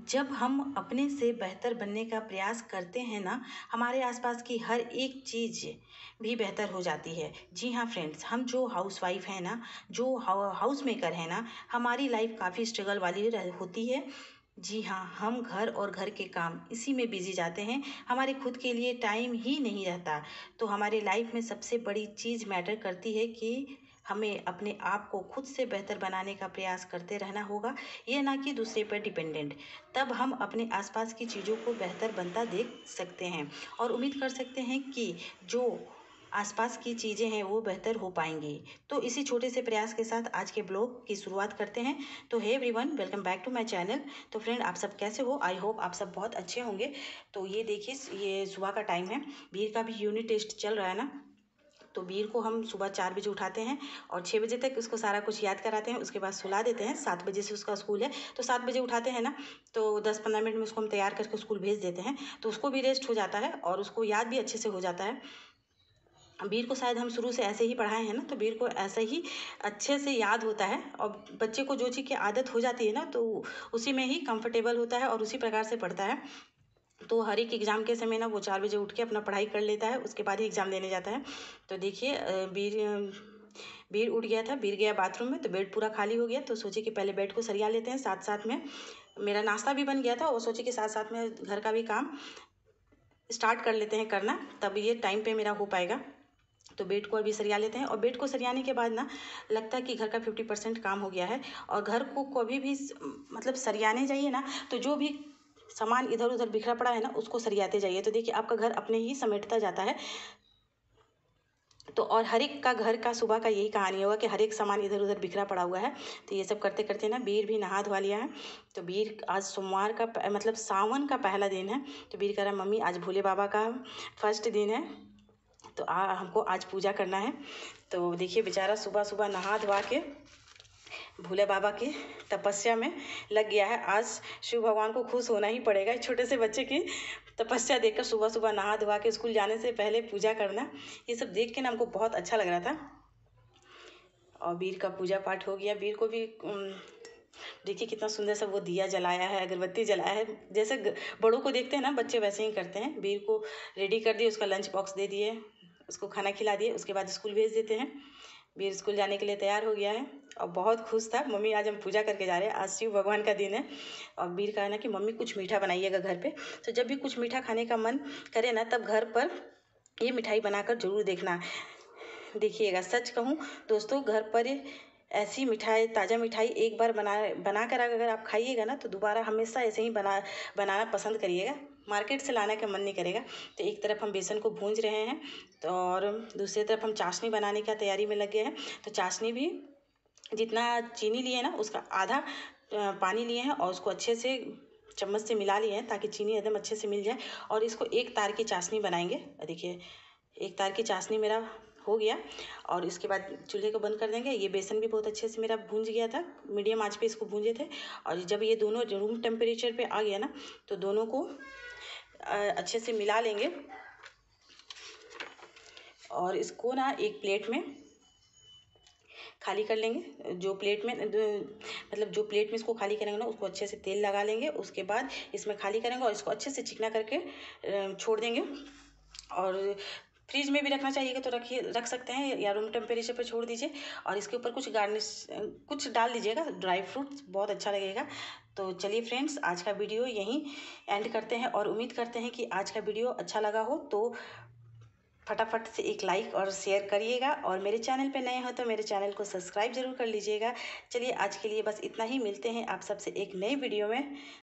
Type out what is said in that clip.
जब हम अपने से बेहतर बनने का प्रयास करते हैं ना, हमारे आसपास की हर एक चीज़ भी बेहतर हो जाती है। जी हाँ फ्रेंड्स, हम जो हाउसवाइफ हैं ना, जो हाउस मेकर हैं ना, हमारी लाइफ काफ़ी स्ट्रगल वाली होती है। जी हाँ, हम घर और घर के काम इसी में बिजी जाते हैं, हमारे खुद के लिए टाइम ही नहीं रहता। तो हमारे लाइफ में सबसे बड़ी चीज़ मैटर करती है कि हमें अपने आप को खुद से बेहतर बनाने का प्रयास करते रहना होगा, ये ना कि दूसरे पर डिपेंडेंट। तब हम अपने आसपास की चीज़ों को बेहतर बनता देख सकते हैं और उम्मीद कर सकते हैं कि जो आसपास की चीज़ें हैं वो बेहतर हो पाएंगी। तो इसी छोटे से प्रयास के साथ आज के ब्लॉग की शुरुआत करते हैं। तो hey everyone, welcome back to my channel. तो फ्रेंड, आप सब कैसे हो? आई होप आप सब बहुत अच्छे होंगे। तो ये देखिए, ये सुबह का टाइम है, वीर का भी यूनिट टेस्ट चल रहा है ना। तो वीर को हम सुबह 4 बजे उठाते हैं और 6 बजे तक उसको सारा कुछ याद कराते हैं। उसके बाद सुला देते हैं। 7 बजे से उसका स्कूल है, तो 7 बजे उठाते हैं ना, तो 10-15 मिनट में उसको हम तैयार करके स्कूल भेज देते हैं। तो उसको भी रेस्ट हो जाता है और उसको याद भी अच्छे से हो जाता है। वीर को शायद हम शुरू से ऐसे ही पढ़ाए हैं ना, तो वीर को ऐसे ही अच्छे से याद होता है। और बच्चे को जो चीज़ की आदत हो जाती है ना, तो उसी में ही कंफर्टेबल होता है और उसी प्रकार से पढ़ता है। तो हर एक एग्ज़ाम के समय ना वो 4 बजे उठ के अपना पढ़ाई कर लेता है, उसके बाद ही एग्ज़ाम देने जाता है। तो देखिए, वीर उठ गया था, वीर गया बाथरूम में, तो बेड पूरा खाली हो गया। तो सोचे कि पहले बेड को सरिया लेते हैं, साथ साथ में मेरा नाश्ता भी बन गया था और सोचे कि साथ साथ में घर का भी काम स्टार्ट कर लेते हैं करना, तब ये टाइम पे मेरा हो पाएगा। तो बेड को अभी सरिया लेते हैं और बेड को सरियाने के बाद ना लगता है कि घर का 50% काम हो गया है। और घर को कभी भी मतलब सरियाने जाइए ना, तो जो भी सामान इधर उधर बिखरा पड़ा है ना, उसको सरियाते जाइए। तो देखिए, आपका घर अपने ही समेटता जाता है। तो और हर एक का घर का सुबह का यही कहानी होगा कि हर एक सामान इधर उधर बिखरा पड़ा हुआ है। तो ये सब करते करते ना वीर भी नहा धोवा लिया है। तो वीर आज सोमवार का मतलब सावन का पहला दिन है। तो वीर कह रहा, मम्मी आज भोले बाबा का फर्स्ट दिन है, तो हमको आज पूजा करना है। तो देखिए, बेचारा सुबह सुबह नहा धोवा के भोले बाबा की तपस्या में लग गया है। आज शिव भगवान को खुश होना ही पड़ेगा छोटे से बच्चे की तपस्या देखकर, सुबह सुबह नहा धोवा के स्कूल जाने से पहले पूजा करना। ये सब देख के ना हमको बहुत अच्छा लग रहा था। और वीर का पूजा पाठ हो गया। वीर को भी देखिए कितना सुंदर सा वो दिया जलाया है, अगरबत्ती जलाया है। जैसे बड़ों को देखते हैं ना बच्चे, वैसे ही करते हैं। वीर को रेडी कर दिए, उसका लंच बॉक्स दे दिए, उसको खाना खिला दिए, उसके बाद स्कूल भेज देते हैं। वीर स्कूल जाने के लिए तैयार हो गया है और बहुत खुश था, मम्मी आज हम पूजा करके जा रहे हैं, आज शिव भगवान का दिन है। और वीर कहा ना कि मम्मी कुछ मीठा बनाइएगा घर पे। तो जब भी कुछ मीठा खाने का मन करे ना, तब घर पर ये मिठाई बनाकर जरूर देखना। देखिएगा, सच कहूँ दोस्तों, घर पर ऐसी मिठाई, ताज़ा मिठाई एक बार बनाकर अगर आप खाइएगा ना, तो दोबारा हमेशा ऐसे ही बनाना पसंद करिएगा, मार्केट से लाने का मन नहीं करेगा। तो एक तरफ हम बेसन को भूंज रहे हैं, तो और दूसरी तरफ हम चाशनी बनाने का तैयारी में लगे हैं। तो चाशनी भी जितना चीनी लिए ना, उसका आधा पानी लिए हैं और उसको अच्छे से चम्मच से मिला लिए हैं ताकि चीनी एकदम अच्छे से मिल जाए। और इसको एक तार की चाशनी बनाएंगे। देखिए, एक तार की चाशनी मेरा हो गया और इसके बाद चूल्हे को बंद कर देंगे। ये बेसन भी बहुत अच्छे से मेरा भूंज गया था, मीडियम आंच पे इसको भूंजे थे। और जब ये दोनों रूम टेम्परेचर पे आ गया ना, तो दोनों को अच्छे से मिला लेंगे और इसको ना एक प्लेट में खाली कर लेंगे। जो प्लेट में मतलब जो प्लेट में इसको खाली करेंगे ना, उसको अच्छे से तेल लगा लेंगे। उसके बाद इसमें खाली करेंगे और इसको अच्छे से चिकना करके छोड़ देंगे। और फ्रिज में भी रखना चाहिए तो रख सकते हैं, या रूम टेम्परेचर पर छोड़ दीजिए। और इसके ऊपर कुछ गार्निश कुछ डाल दीजिएगा, ड्राई फ्रूट्स, बहुत अच्छा लगेगा। तो चलिए फ्रेंड्स, आज का वीडियो यहीं एंड करते हैं और उम्मीद करते हैं कि आज का वीडियो अच्छा लगा हो तो फटाफट से एक लाइक और शेयर करिएगा। और मेरे चैनल पे नए हो तो मेरे चैनल को सब्सक्राइब जरूर कर लीजिएगा। चलिए आज के लिए बस इतना ही, मिलते हैं आप सबसे एक नई वीडियो में।